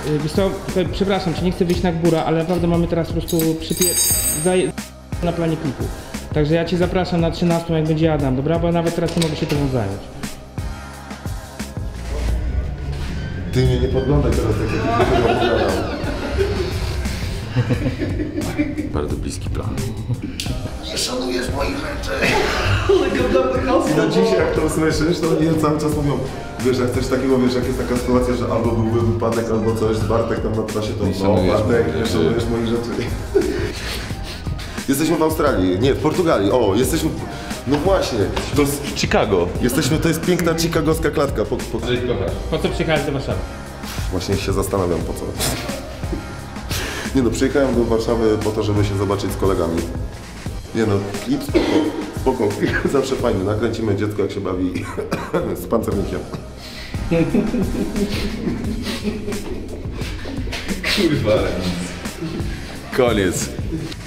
Wiesz co, przepraszam cię, nie chcę wyjść na górę, ale naprawdę mamy teraz po prostu na planie klipu. Także ja cię zapraszam na 13, jak będzie Adam, dobra? Bo ja nawet teraz nie mogę się tobą zająć. Ty mnie nie podglądaj teraz, jak ja tego opowiadam. Bardzo bliski plan. Nie szanujesz moich rzeczy. I do dzisiaj jak to usłyszysz, to oni cały czas mówią, wiesz, jak chcesz takiego, wiesz, jak jest taka sytuacja, że albo byłby wypadek, albo coś, Bartek tam na trasie, to no Bartek, nie szanujesz moich rzeczy. Jesteśmy w Australii, nie, w Portugalii, o, jesteśmy, no właśnie, to jest Chicago. Jesteśmy, to jest piękna chicagowska klatka. Po co przyjechałeś do Warszawy? Właśnie się zastanawiam po co. Nie no, przyjechałem do Warszawy po to, żeby się zobaczyć z kolegami. Nie no, klip spoko, zawsze fajny. Nakręcimy dziecko, jak się bawi z pancernikiem. Kurwa. Koniec.